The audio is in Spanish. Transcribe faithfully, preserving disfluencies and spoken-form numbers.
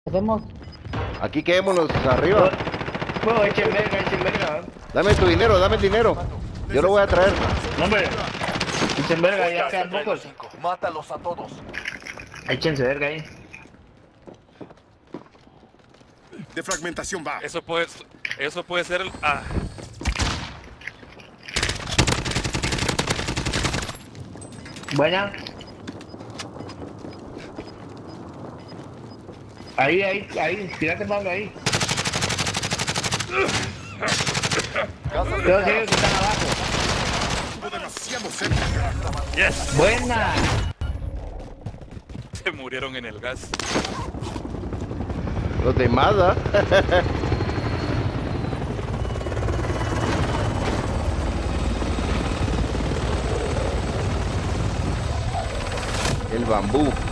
hacemos? Aquí quedémonos arriba. No, echen verga, echen verga. Dame tu dinero, dame el dinero. Yo lo voy a traer. No, hombre. Echen verga, ya quedan pocos. Mátalos a todos. Échense verga ahí. De fragmentación va. Eso puede, eso puede ser... Ah. Buena. Ahí, ahí, ahí. Tírate Pablo ahí. Casa de Todos ellos que están abajo. Estuvo demasiado cerca. Yes. Buena. Se murieron en el gas. Los demás, ¿ah? El bambú.